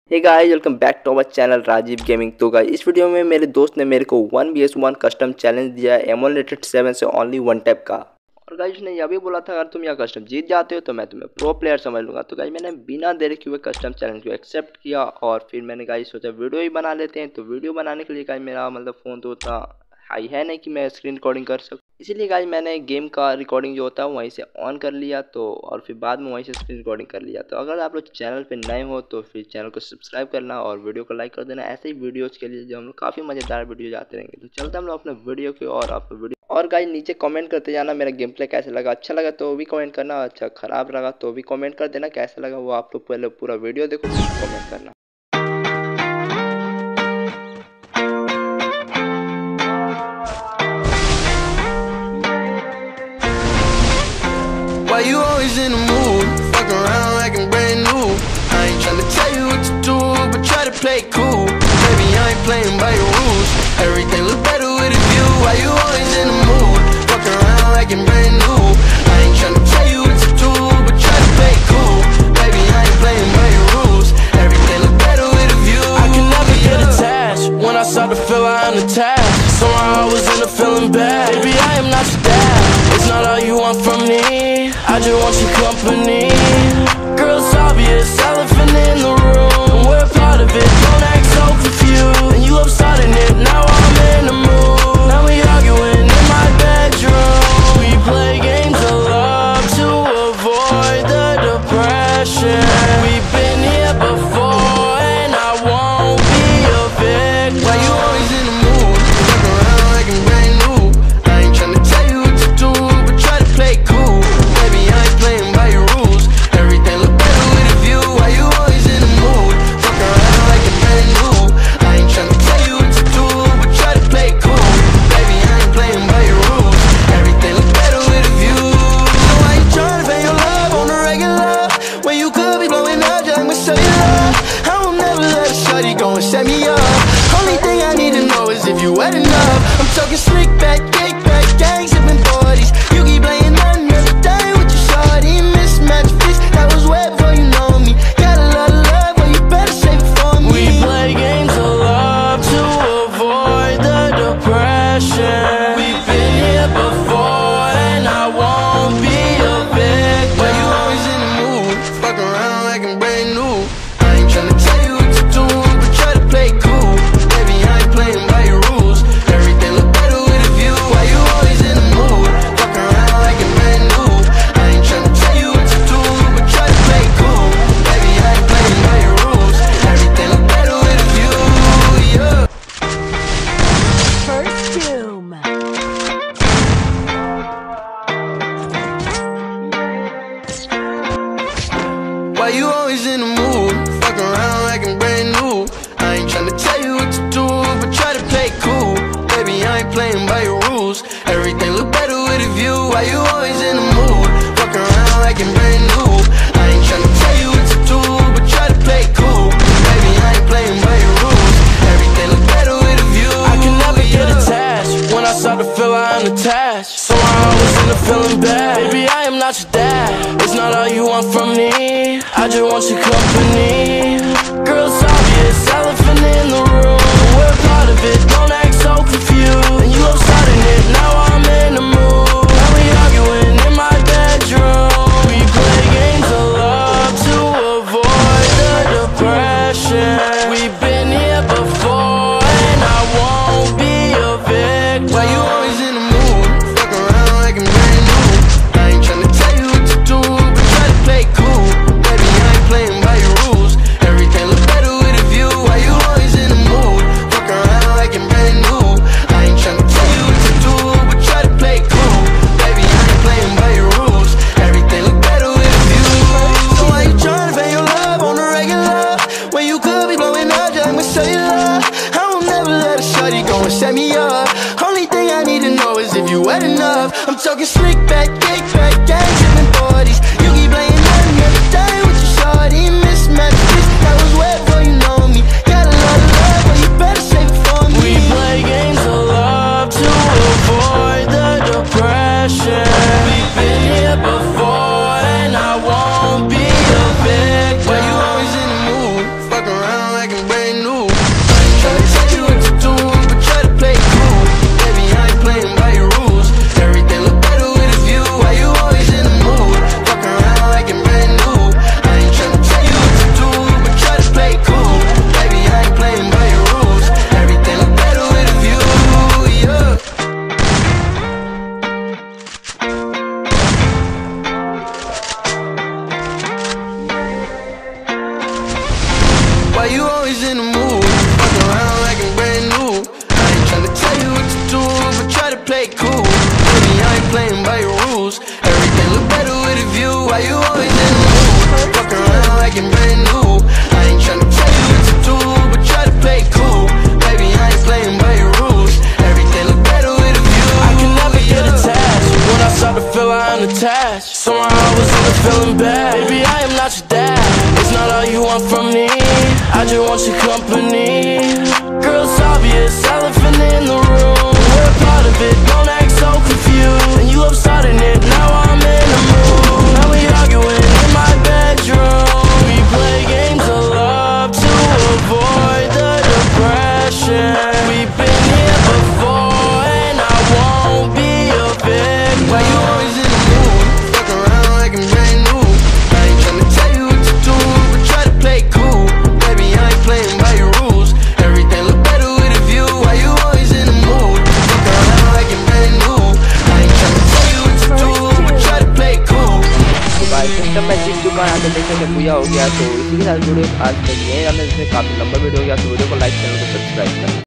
Hey guys, welcome back to our channel Rajiv gaming. तो guys, इस video में मेरे दोस्त ने मेरे को 1vs1 कस्टम चैलेंज दिया है एमुलेटेड 7 से ओनली वन टैप का। और गाइस ने यह भी बोला था अगर तुम यह कस्टम जीत जाते हो तो मैं तुम्हें प्रो प्लेयर समझ लूंगा। तो गाइस मैंने बिना देरी किए कस्टम चैलेंज को एक्सेप्ट किया और फिर मैंने गाइस सोचा वीडियो ही बना लेते हैं। तो वीडियो बनाने के लिए गाइस मेरा फ़ोन तो उतना हाई है नहीं कि मैं स्क्रीन रिकॉर्डिंग कर सकूँ, इसीलिए गाइस मैंने गेम का रिकॉर्डिंग जो होता है वहीं से ऑन कर लिया तो और फिर बाद में वहीं से स्क्रीन रिकॉर्डिंग कर लिया। तो अगर आप लोग चैनल पे नए हो तो फिर चैनल को सब्सक्राइब करना और वीडियो को लाइक कर देना ऐसे ही वीडियोज़ के लिए जो हम लोग काफ़ी मज़ेदार वीडियो आते रहेंगे। तो चलते हम लोग अपने वीडियो की और आप वीडियो और गाइस नीचे कमेंट करते जाना मेरा गेम प्ले कैसे लगा। अच्छा लगा तो भी कमेंट करना, अच्छा ख़राब लगा तो भी कमेंट कर देना कैसा लगा वो। आप लोग पहले पूरा वीडियो देखो फिर कमेंट करना। Why you always in the mood? Fuck around like I'm brand new. I ain't tryna tell you what to do, but try to play cool. Baby, I ain't playing by your rules. Everything look better with a view. Why you always in the mood? Fuck around like I'm brand new. I ain't tryna tell you what to do, but try to play cool. Baby, I ain't playing by your rules. Everything look better with a view. I can never get attached. When I start to feel I'm attached, somehow I was in a feeling bad. Baby, I am not your dad. It's not all you want from me. I just want your company. Girl, it's obvious, elephant in the room. We're part of it, don't act so confused. And you love starting it, now I'm in the mood. Now we arguing in my bedroom. We play games of love to avoid the depression. We've been here before and I won't be a victim. Why you always in the mood? Fuck around like I'm brand new. I ain't tryna tell you what to do, but try to play cool. Playing by your rules, everything look better with a view. Why you always in the mood? Fuck around like a brand new. I ain't tryna tell you what to do, but try to play cool. Baby, I ain't playing by your rules. Everything look better with a view. So I ain't tryna pay your love on the regular when you could be blowing up just like my cellular. I will never let a shawty go and set me up. Only thing I need to know is if you wet enough. I'm talking slick back, kick back, gang sipping 40s. You keep playing nothing every day. Mismatch fish, that was way before you know me. Got a lot of love, but you better save it for me. We play games of love to avoid the depression. We've been here before and I won't be a victim. Why you always in the mood? Fuck around like I'm brand new. I ain't tryna tell you what to do, but try to play cool. Baby, I ain't playing by your rules. Everything look better with a view. Why you always in the mood? Fuck around like I'm brand new. I ain't tryna tell you what to do, but try to play cool. Baby, I ain't playing by your rules. Everything look better with a view, yeah. First Doom. Why you always in the mood? Fuck around like I'm brand new. I ain't tryna tell you what to do, but try to play cool. Baby, I ain't playing by your rules. Everything look better with a view. Why you always in the mood? Fuck around like I'm brand new. I ain't tryna tell you what to do, but try to play cool. Baby, I ain't playing by your rules. Everything look better with a view. I can never get attached. When I start to feel I'm attached, somehow I was in a feeling bad. Baby, I am not your dad. It's not all you want from me. I just want your company. Girl, it's obvious, elephant in the room. We're part of it, don't act so confused. And you love starting it, now I'm in the mood. Now we arguing in my bedroom. We play games of love to avoid the depression. We've been here before and I won't be a victim. Why you always in the mood? Fuck around like I'm brand new. I ain't tryna tell you what to do, but try to play cool. Baby, I ain't playing by your rules. Everything look better with a view. Why you always in the mood? Fuck around like I'm brand new. I ain't tryna tell you what to do, but try to play cool. Baby, I ain't playing by your rules. Everything look better with a view. So I ain't tryna pay your love on the regular when you could be blowing up just like my cellular. I will never let a shawty go and set me up. Only thing I need to know is if you wet enough. I'm talking slick back, kick back, gang sipping 40s. You keep playing nothing every day with your shawty. Mismatch fish, that was way before you know me. Got a lot of love, but you better save it for me. We play games of love to avoid the depression. We've been here before and I won't be a victim. Why you always in the mood? Fuck around Why you always in the mood? Fuck around like I'm brand new. I ain't tryna tell you what to do, but try to play it cool. Baby, I ain't playing by your rules. Everything look better with a view. Why you always in the mood? Fuck around like I'm brand new. I ain't tryna tell you what to do, but try to play it cool. Baby, I ain't playing by your rules. Everything look better with a view. I can never get attached. When I start to feel I'm attached, somehow I was only feeling bad. Baby, I am not your dad. It's not all you want from me. I just want your company. Girl, it's obvious, elephant in the room. We're a part of it, don't act so confused. And you love starting it, now I'm in the mood. Now we arguing in my bedroom. We play games of love to avoid the depression. We've been here before and I won't be a victim. Why you always in the mood? Fuck around like I'm brand new. I ain't tryna tell you what to do, but try to play it cool. Baby, I ain't playing by your rules. Everything look better with a view. Why you always in the mood? Fuck around like I'm brand new. I ain't tryna tell you what to do, but try to play it cool. तो guys system में जीत चुका है, तो देखने के पूजा हो गया। तो इसी के साथ वीडियो आज तक ये हमने काफी लंबा वीडियो हो गया, तो वीडियो को लाइक चैनल को सब्सक्राइब करें।